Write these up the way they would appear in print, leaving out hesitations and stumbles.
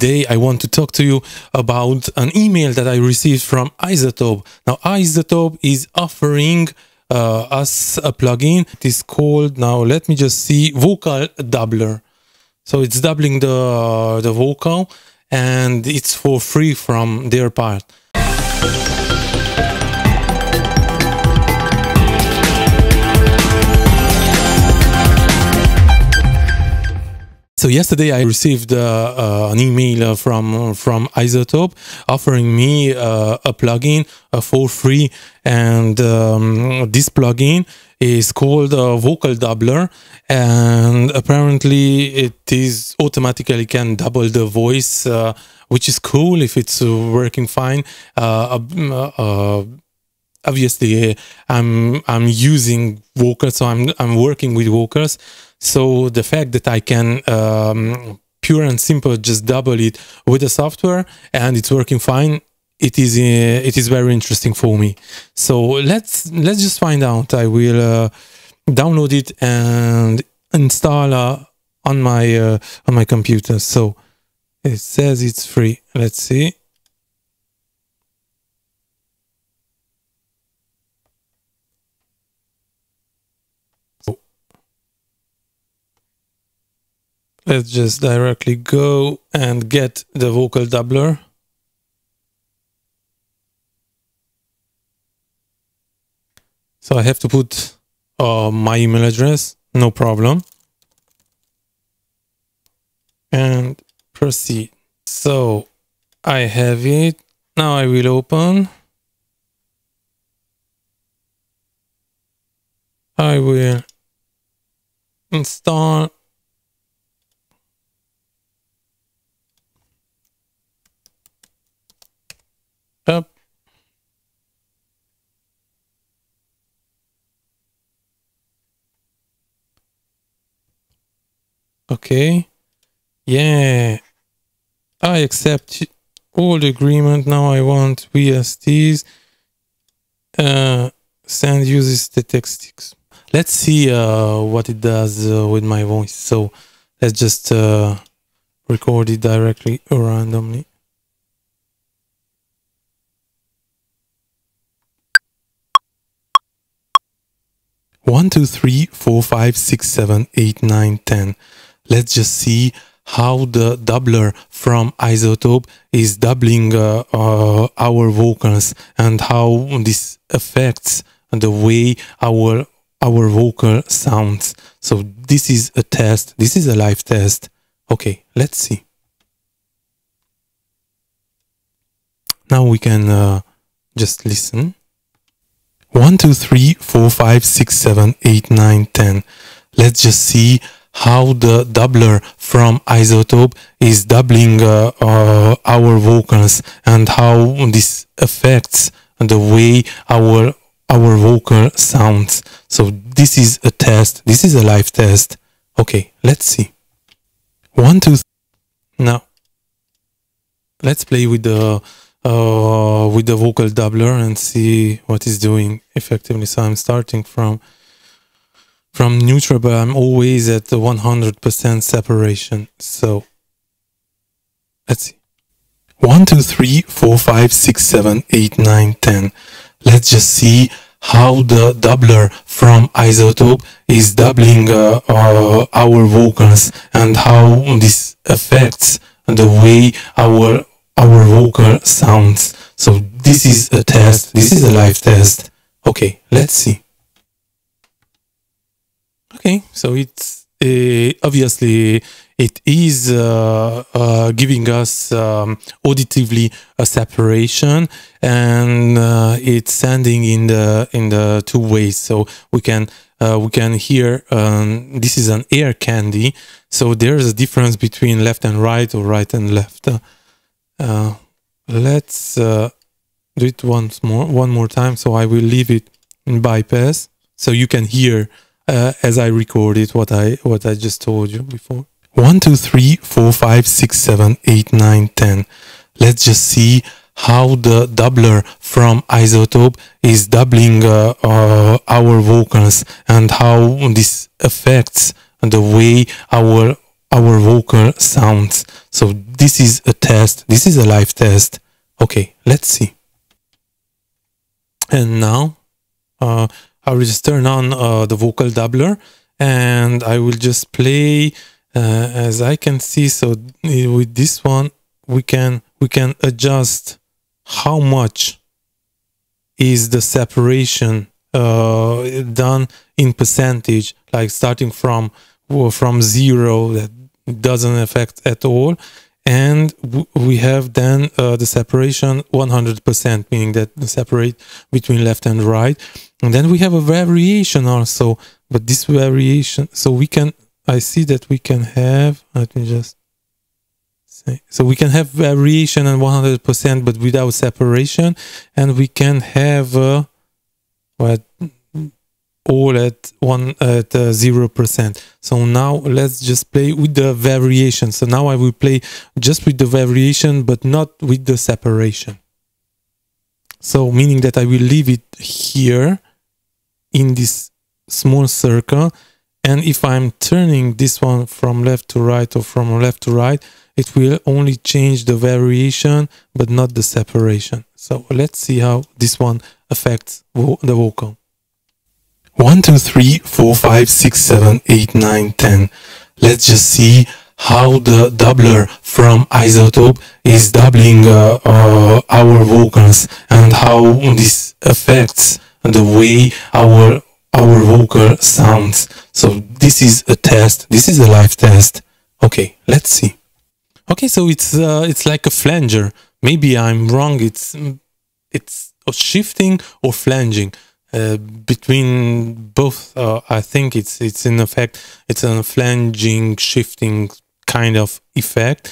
today I want to talk to you about an email that I received from iZotope. Now, iZotope is offering us a plugin. It is called, now let me just see, Vocal Doubler. So it's doubling the vocal, and it's for free from their part. So yesterday I received an email from iZotope offering me a plugin for free, and this plugin is called Vocal Doubler, and apparently it is automatically can double the voice, which is cool if it's working fine. Obviously I'm using vocals, so I'm working with vocals. So the fact that I can pure and simple just double it with the software and it's working fine, it is very interesting for me. So let's just find out. I will download it and install on my computer. So it says it's free. Let's see. Let's just directly go and get the Vocal Doubler. So I have to put my email address, no problem. And proceed. So I have it. Now I will open. I will install. Up. Okay. Yeah. I accept all the agreement. Now I want VSTs. Send uses statistics. Let's see what it does with my voice. So let's just record it directly or randomly. One, two, three, four, five, six, seven, eight, nine, 10. Let's just see how the doubler from iZotope is doubling our vocals and how this affects the way our vocal sounds. So this is a test. This is a live test. Okay, let's see. Now we can just listen. 1, 2, 3, 4, 5, 6, 7, 8, 9, 10. Let's just see how the doubler from iZotope is doubling our vocals and how this affects the way our vocal sounds. So this is a test. This is a live test. Okay, let's see. 1, 2, 3. Now let's play with the Vocal Doubler and see what it's doing effectively. So I'm starting from neutral, but I'm always at the 100% separation. So let's see. 1, 2, 3, 4, 5, 6, 7, 8, 9, 10. Let's just see how the doubler from iZotope is doubling our vocals and how this affects the way our vocal sounds. So this is a test. This is a live test. Okay, let's see. Okay, so it's obviously it is giving us auditively a separation, and it's sending in the two ways. So we can hear this is an air candy. So there's a difference between left and right or right and left. Let's do it one more time. So I will leave it in bypass so you can hear as I record it what I just told you before. 1, 2, 3, 4, 5, 6, 7, 8, 9, 10. Let's just see how the doubler from iZotope is doubling our vocals and how this affects the way our our vocal sounds. So this is a test. This is a live test. Okay, let's see. And now I will just turn on the vocal doubler, and I will just play as I can see. So with this one, we can adjust how much is the separation done in percentage, like starting from 0, that doesn't affect at all, and we have then the separation 100%, meaning that the separate between left and right. And then we have a variation also, but this variation, so we can, I see that we can have, let me just say, so we can have variation and 100% but without separation, and we can have all at 0%. So now let's just play with the variation. So now I will play just with the variation but not with the separation. So meaning that I will leave it here in this small circle, and if I'm turning this one from left to right or from left to right, it will only change the variation but not the separation. So let's see how this one affects the vocal. 1, 2, 3, 4, 5, 6, 7, 8, 9, 10. Let's just see how the doubler from iZotope is doubling our vocals, and how this affects the way our vocal sounds. So this is a test. This is a live test. Okay, let's see. Okay, so it's like a flanger. Maybe I'm wrong. It's shifting or flanging. Between both, I think it's in effect, it's a flanging, shifting kind of effect,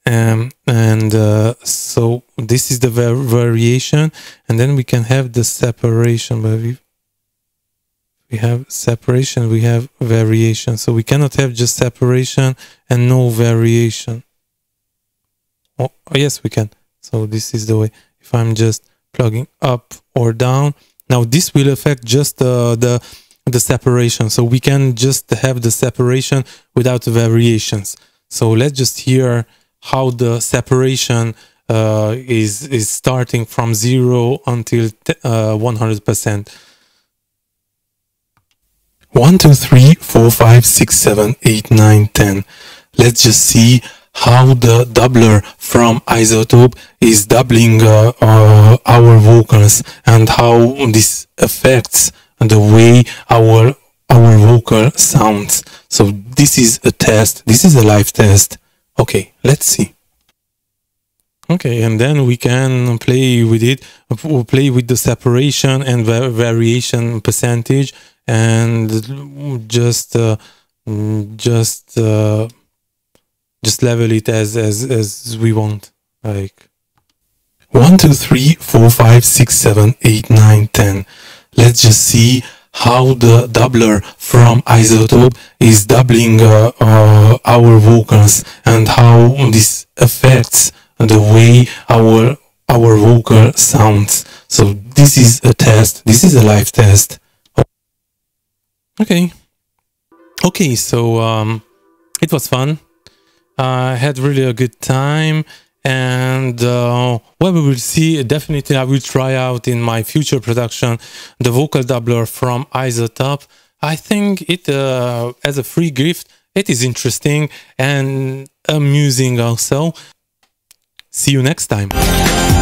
so this is the variation, and then we can have the separation. But we have separation, we have variation, so we cannot have just separation and no variation. Oh yes, we can. So this is the way. If I'm just plugging up or down. Now this will affect just the separation, so we can just have the separation without the variations. So let's just hear how the separation is starting from 0 until 100%. 1, 2, 3, 4, 5, 6, 7, 8, 9, 10. Let's just see how the doubler from iZotope is doubling our vocals, and how this affects the way our vocal sounds. So this is a test. This is a live test. Okay, let's see. Okay, and then we can play with it, play with the separation and variation percentage, and just level it as we want. Like 1, 2, 3, 4, 5, 6, 7, 8, 9, 10. Let's just see how the doubler from iZotope is doubling our vocals, and how this affects the way our vocal sounds. So this is a test. This is a live test. Okay, so it was fun. I had really a good time, and well, we will see. Definitely I will try out in my future production the vocal doubler from iZotope. I think it as a free gift, it is interesting and amusing also. See you next time.